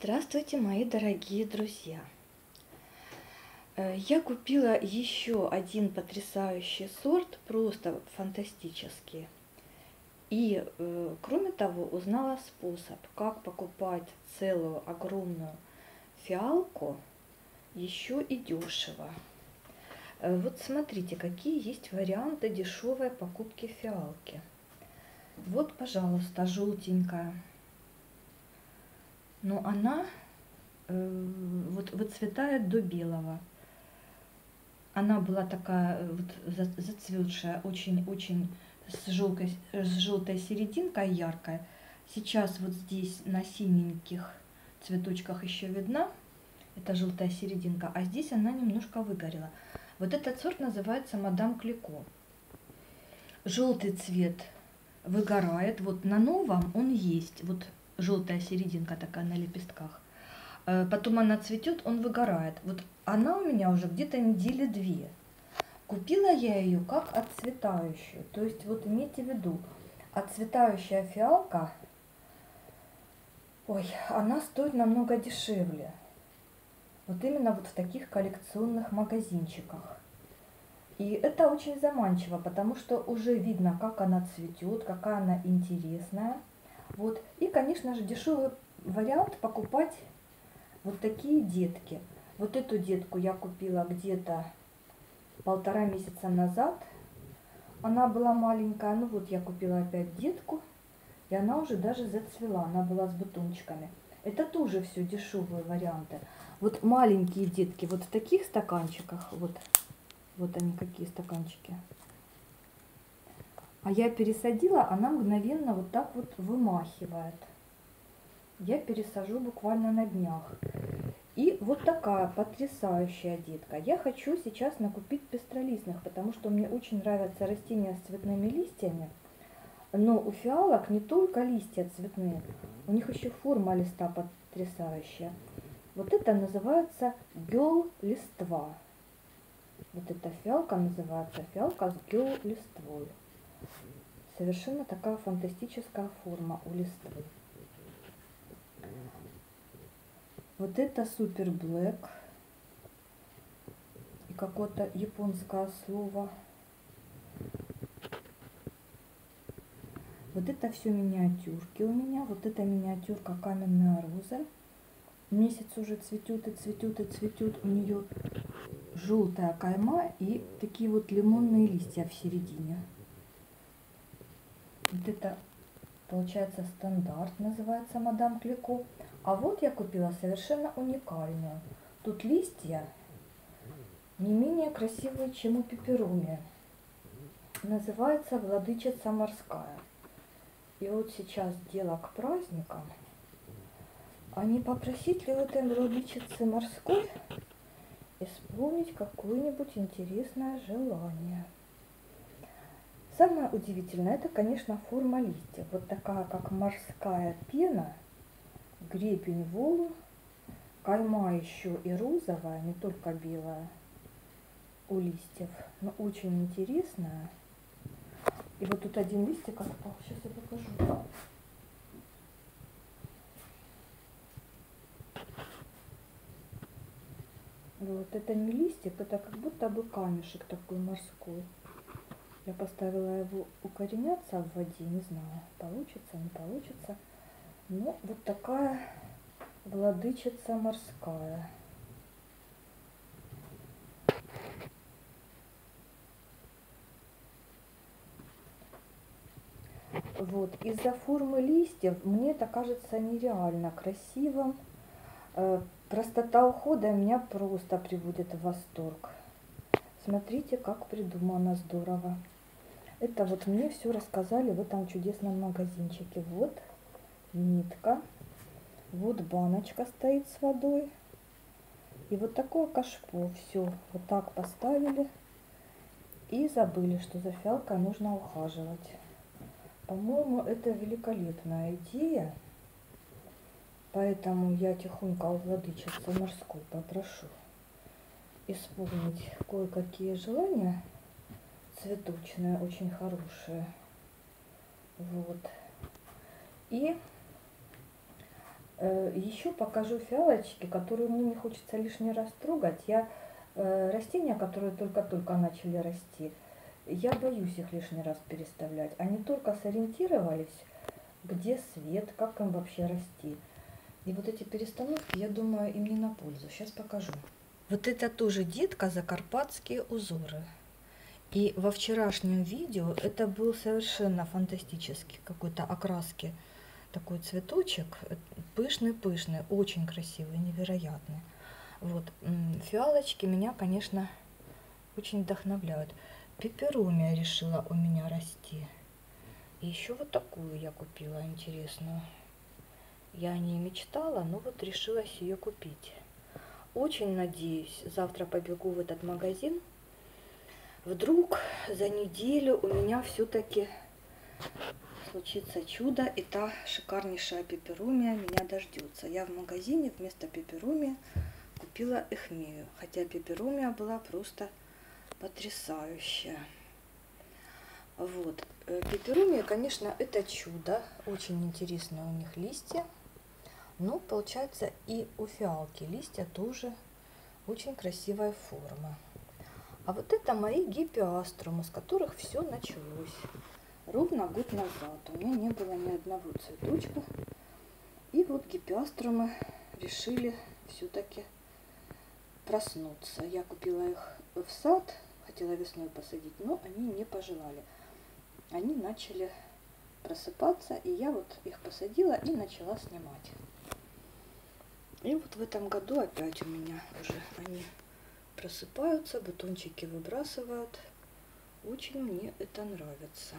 Здравствуйте, мои дорогие друзья! Я купила еще один потрясающий сорт, просто фантастический. И, кроме того, узнала способ, как покупать целую огромную фиалку еще и дешево. Вот смотрите, какие есть варианты дешевой покупки фиалки. Вот, пожалуйста, желтенькая. Но она вот выцветает до белого. Она была такая вот зацветшая, очень-очень с желтой серединкой яркой. Сейчас вот здесь на синеньких цветочках еще видна эта желтая серединка, а здесь она немножко выгорела. Вот этот сорт называется Мадам Клико. Желтый цвет выгорает, вот на новом он есть, вот желтая серединка такая на лепестках. Потом она цветет, он выгорает. Вот она у меня уже где-то недели 2. Купила я ее как отцветающую. То есть вот имейте в виду, отцветающая фиалка, ой, она стоит намного дешевле. Вот именно вот в таких коллекционных магазинчиках. И это очень заманчиво, потому что уже видно, как она цветет, какая она интересная. Вот. И, конечно же, дешевый вариант покупать вот такие детки. Вот эту детку я купила где-то 1,5 месяца назад. Она была маленькая. Ну вот я купила опять детку. И она уже даже зацвела. Она была с бутончиками. Это тоже все дешевые варианты. Вот маленькие детки вот в таких стаканчиках. Вот они какие стаканчики. А я пересадила, она мгновенно вот так вот вымахивает. Я пересажу буквально на днях. И вот такая потрясающая детка. Я хочу сейчас накупить пестролистных, потому что мне очень нравятся растения с цветными листьями. Но у фиалок не только листья цветные, у них еще форма листа потрясающая. Вот это называется гёл листва. Вот эта фиалка называется фиалка с гёл листвой. Совершенно такая фантастическая форма у листвы. Вот это супер блэк. И какое-то японское слово. Вот это все миниатюрки у меня. Вот это миниатюрка каменная роза. Месяц уже цветет и цветет и цветет. У нее желтая кайма и такие вот лимонные листья в середине. Вот это получается стандарт, называется Мадам Клико. А вот я купила совершенно уникальную. Тут листья не менее красивые, чем у пеперуми. Называется Владычица морская. И вот сейчас дело к праздникам. А не попросить ли у этой Владычицы морской исполнить какое-нибудь интересное желание? Самое удивительное, это, конечно, форма листьев. Вот такая, как морская пена, гребень волн, кайма еще и розовая, не только белая у листьев, но очень интересная. И вот тут один листик отпал, сейчас я покажу. Вот это не листик, это как будто бы камешек такой морской. Я поставила его укореняться в воде, не знаю, получится, не получится. Но вот такая Владычица морская. Вот, из-за формы листьев мне это кажется нереально красивым. Простота ухода меня просто приводит в восторг. Смотрите, как придумано здорово. Это вот мне все рассказали в этом чудесном магазинчике. Вот нитка, вот баночка стоит с водой. И вот такое кашпо. Все, вот так поставили. И забыли, что за фиалкой нужно ухаживать. По-моему, это великолепная идея. Поэтому я тихонько у Владычицы морской попрошу исполнить кое-какие желания цветочные, очень хорошие. Вот. И Еще покажу фиалочки, которые мне не хочется лишний раз трогать. Растения, которые только-только начали расти, я боюсь их лишний раз переставлять. Они только сориентировались, где свет, как им вообще расти. И вот эти перестановки, я думаю, им не на пользу. Сейчас покажу. Вот это тоже детка «Закарпатские узоры». И во вчерашнем видео это был совершенно фантастический какой-то окраски такой цветочек, пышный-пышный, очень красивый, невероятный. Вот, фиалочки меня, конечно, очень вдохновляют. Пеперумия решила у меня расти. И еще вот такую я купила интересную. Я о ней мечтала, но вот решилась ее купить. Очень надеюсь, завтра побегу в этот магазин. Вдруг за неделю у меня все-таки случится чудо, и та шикарнейшая пеперумия меня дождется. Я в магазине вместо пеперумии купила эхмею, хотя пеперумия была просто потрясающая. Вот. Пеперумия, конечно, это чудо. Очень интересные у них листья. Но получается и у фиалки листья тоже очень красивой формы. А вот это мои гипеаструмы, с которых все началось. Ровно год назад у меня не было ни одного цветочка. И вот гипеаструмы решили все-таки проснуться. Я купила их в сад, хотела весной посадить, но они не пожелали. Они начали просыпаться, и я вот их посадила и начала снимать. И вот в этом году опять у меня уже они просыпаются, бутончики выбрасывают. Очень мне это нравится.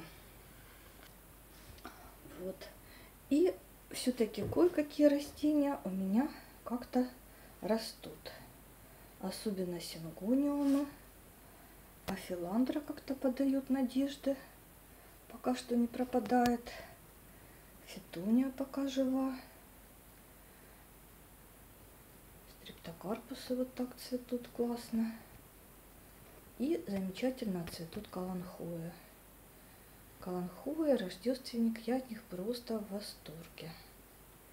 Вот. И все-таки кое-какие растения у меня как-то растут. Особенно сингониумы. А филандра как-то подает надежды. Пока что не пропадает. Фетония пока жива. Стрептокарпусы вот так цветут классно. И замечательно цветут каланхои. Каланхои, рождественник, я от них просто в восторге.